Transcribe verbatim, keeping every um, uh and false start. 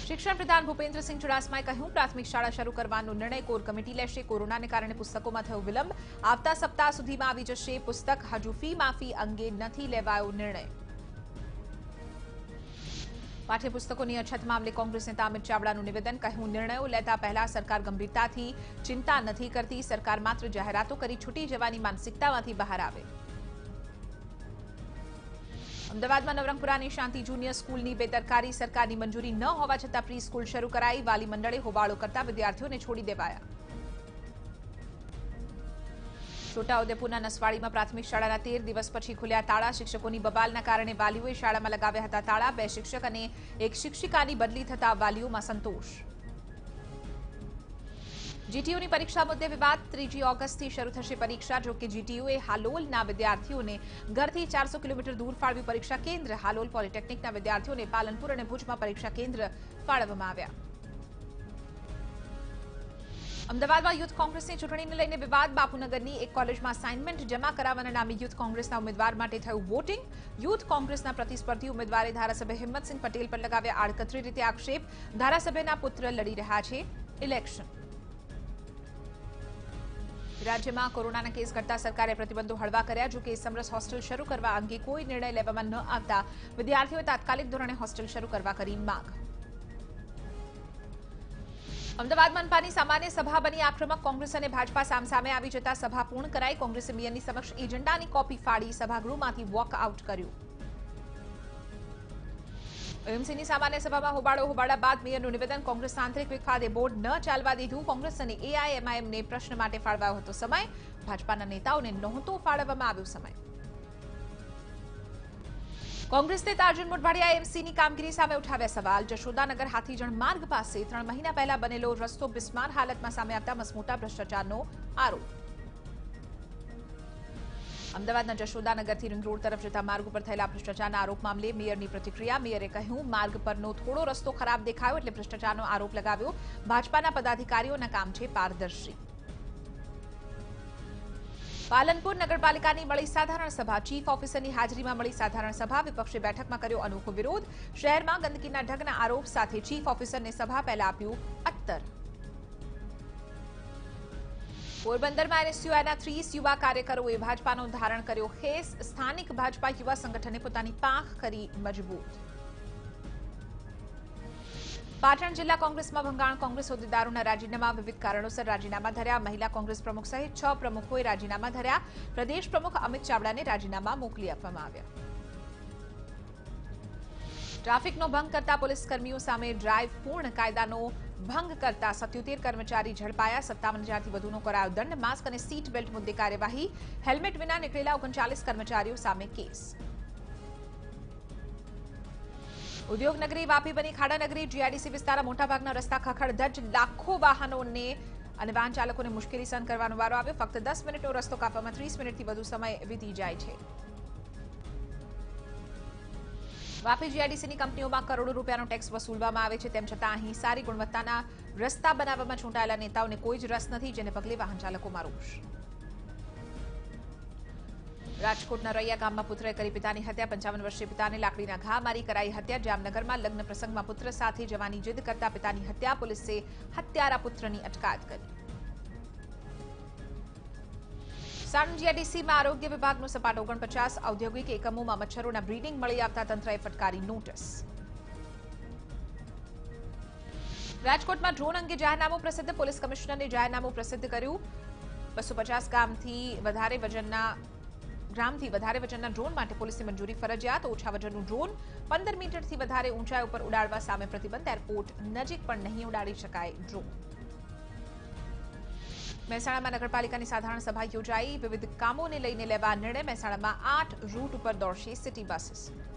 શિક્ષણ પ્રધાન ભૂપેન્દ્રસિંહ ચુડાસમાએ કહ્યું, પ્રાથમિક શાળા શરૂ કરવાનો નિર્ણય કોર કમિટી લેશે. કોરોનાને કારણે પુસ્તકોમાં થયો વિલંબ. આવતા સપ્તાહ સુધીમાં આવી જશે પુસ્તક. હજુ ફી માફી અંગે નથી લેવાયો નિર્ણય. પાઠ્યપુસ્તકોની અછત મામલે કોંગ્રેસ નેતા અમિત ચાવડાનું નિવેદન. કહ્યું, નિર્ણયો લેતા પહેલા સરકાર ગંભીરતાથી ચિંતા નથી કરતી. સરકાર માત્ર જાહેરાતો કરી છૂટી જવાની માનસિકતામાંથી બહાર આવે. અમદાવાદમાં નવરંગપુરાની શાંતિ જુનિયર સ્કૂલની બેદરકારી. સરકારની મંજૂરી ન હોવા છતાં પ્રી સ્કૂલ શરૂ કરાઈ. વાલી મંડળે હોબાળો કરતા વિદ્યાર્થીઓને છોડી દેવાયા. છોટાઉદેપુરના નસવાડીમાં પ્રાથમિક શાળાના તેર દિવસ પછી ખુલ્યા તાળા. શિક્ષકોની બબાલના કારણે વાલીઓએ શાળામાં લગાવ્યા હતા તાળા. બે શિક્ષક અને એક શિક્ષિકાની બદલી થતા વાલીઓમાં સંતોષ. જીટીયુની પરીક્ષા મુદ્દે વિવાદ. ત્રીજી ઓગસ્ટથી શરૂ થશે પરીક્ષા. જોકે જીટીયુએ હાલોલના વિદ્યાર્થીઓને ઘરથી ચારસો કિલોમીટર દૂર ફાળવ્યું પરીક્ષા કેન્દ્ર. હાલોલ પોલિટેકનિકના વિદ્યાર્થીઓને પાલનપુર અને ભુજમાં પરીક્ષા કેન્દ્ર ફાળવવામાં આવ્યા. અમદાવાદમાં યુથ કોંગ્રેસની ચૂંટણીને લઈને વિવાદ. બાપુનગરની એક કોલેજમાં અસાઇનમેન્ટ જમા કરાવવાના નામે યુથ કોંગ્રેસના ઉમેદવાર માટે થયું વોટિંગ. યુથ કોંગ્રેસના પ્રતિસ્પર્ધી ઉમેદવારે ધારાસભ્ય હિંમતસિંહ પટેલ પર લગાવ્યા આડકતરી રીતે આક્ષેપ. ધારાસભ્યના પુત્ર લડી રહ્યા છે ઇલેક્શન. રાજ્યમાં કોરોનાના કેસ ઘટતા સરકારે પ્રતિબંધો હળવા કર્યા. જો કે સમરસ હોસ્ટેલ શરૂ કરવા અંગે કોઈ નિર્ણય લેવામાં ન આવતા વિદ્યાર્થીઓએ તાત્કાલિક ધોરણે હોસ્ટેલ શરૂ કરવા કરી માંગ. અમદાવાદ મનપાની સામાન્ય સભા બની આક્રમક. કોંગ્રેસ અને ભાજપા સામસામે આવી જતા સભા પૂર્ણ કરાઈ. કોંગ્રેસે મેયરની સમક્ષ એજન્ડાની કોપી ફાડી સભાગૃહમાંથી વોક આઉટ કર્યું. એમસીની સામાન્ય સભામાં હોબાળો હોબાળા બાદ મેયરનું નિવેદન. કોંગ્રેસ આંતરિક વિખવાદે બોર્ડ ન ચાલવા દીધું. કોંગ્રેસ અને એઆઈએમઆઈએમને પ્રશ્ન માટે ફાળવાયો હતો સમય. ભાજપાના નેતાઓને નહોતો ફાળવવામાં આવ્યો સમય. કોંગ્રેસ નેતા અર્જુન મોઢવાડિયાએ એમસીની કામગીરી સામે ઉઠાવ્યા સવાલ. જશોદાનગર હાથીજણ માર્ગ પાસે ત્રણ મહિના પહેલા બનેલો રસ્તો બિસ્માર હાલતમાં સામે આવતા મસમોટા ભ્રષ્ટાચારનો આરોપ. અમદાવાદના જશોદાનગરથી રિંગ રોડ તરફ જતા માર્ગ ઉપર થયેલા ભ્રષ્ટાચારના આરોપ મામલે મેયરની પ્રતિક્રિયા. મેયરે કહ્યું, માર્ગ પરનો થોડો રસ્તો ખરાબ દેખાયો એટલે ભ્રષ્ટાચારનો આરોપ લગાવ્યો. ભાજપાના પદાધિકારીઓના કામ છે પારદર્શી. પાલનપુર નગરપાલિકાની મળી સાધારણ સભા. ચીફ ઓફિસરની હાજરીમાં મળી સાધારણ સભા. વિપક્ષે બેઠકમાં કર્યો અનોખો વિરોધ. શહેરમાં ગંદકીના ઢગના આરોપ સાથે ચીફ ઓફિસરને સભા પહેલા આપ્યું અત્તર. પોરબંદરમાં એનએસયુઆઈના ત્રીસ યુવા કાર્યકરોએ ભાજપાનો ધારણ કર્યો ખેસ. સ્થાનિક ભાજપા યુવા સંગઠને પોતાની પાંખ કરી મજબૂત. પાટણ જિલ્લા કોંગ્રેસમાં ભંગાણ. કોંગ્રેસ હોદ્દેદારોના રાજીનામા. વિવિધ કારણોસર રાજીનામા ધર્યા. મહિલા કોંગ્રેસ પ્રમુખ સહિત છ પ્રમુખોએ રાજીનામા ધર્યા. પ્રદેશ પ્રમુખ અમિત ચાવડાને રાજીનામા મોકલી આપવામાં આવ્યા. ટ્રાફિકનો ભંગ કરતા પોલીસ કર્મીઓ સામે ડ્રાઈવ. પૂર્ણ કાયદાનો ભંગ કરતા સત્યોતેર કર્મચારી ઝડપાયા. સત્તાવન હજારથી વધુનો કરાયો દંડ. માસ્ક અને સીટ બેલ્ટ મુદ્દે કાર્યવાહી. હેલ્મેટ વિના નીકળેલા ઓગણચાલીસ કર્મચારીઓ સામે કેસ. ઉદ્યોગનગરી વાપી બની ખાડાનગરી. જીઆઈડીસી વિસ્તારના મોટાભાગના રસ્તા ખખડધજ. લાખો વાહનોને અને વાહન ચાલકોને મુશ્કેલી સહન કરવાનો વારો આવ્યો. ફક્ત દસ મિનિટનો રસ્તો કાપવામાં ત્રીસ મિનિટથી વધુ સમય વીતી જાય છે. વાપી જીઆઈડીસીની કંપનીઓમાં કરોડો રૂપિયાનો ટેક્સ વસૂલવામાં આવે છે. તેમ છતાં અહીં સારી ગુણવત્તાના રસ્તા બનાવવામાં ચૂંટાયેલા નેતાઓને કોઈ જ રસ નથી, જેને પગલે વાહન ચાલકોમાં રોષ. રાજકોટના રૈયા ગામમાં પુત્રએ કરી પિતાની હત્યા. પંચાવન વર્ષીય પિતાને લાકડીના ઘા મારી કરાઈ હત્યા. જામનગરમાં લગ્ન પ્રસંગમાં પુત્ર સાથે જવાની જીદ કરતા પિતાની હત્યા. પોલીસે હત્યારા પુત્રની અટકાયત કરી. સાણંદ જીઆઈડીસીમાં આરોગ્ય વિભાગનો સપાટ ઓગણપચાસ. ઔદ્યોગિક એકમોમાં મચ્છરોના બ્રીડિંગ મળી આવતા તંત્રએ ફટકારી નોટિસ. રાજકોટમાં ડ્રોન અંગે જાહેરનામું પ્રસિદ્ધ. પોલીસ કમિશનરે જાહેરનામું પ્રસિદ્ધ કર્યું. બસો પચાસ ગ્રામથી વધારે વજનના ગ્રામથી વધારે વજનના ડ્રોન માટે પોલીસની મંજૂરી ફરજિયાત. ઓછા વજનનું ડ્રોન પંદર મીટરથી વધારે ઊંચાઈ ઉપર ઉડાડવા સામે પ્રતિબંધ. એરપોર્ટ નજીક પણ નહીં ઉડાડી શકાય ડ્રોન. મહેસાણામાં નગરપાલિકાની સાધારણ સભા યોજાઈ. વિવિધ કામોને લઈને લેવા નિર્ણય. મહેસાણામાં આઠ રૂટ ઉપર દોડશે સિટી બસીસ.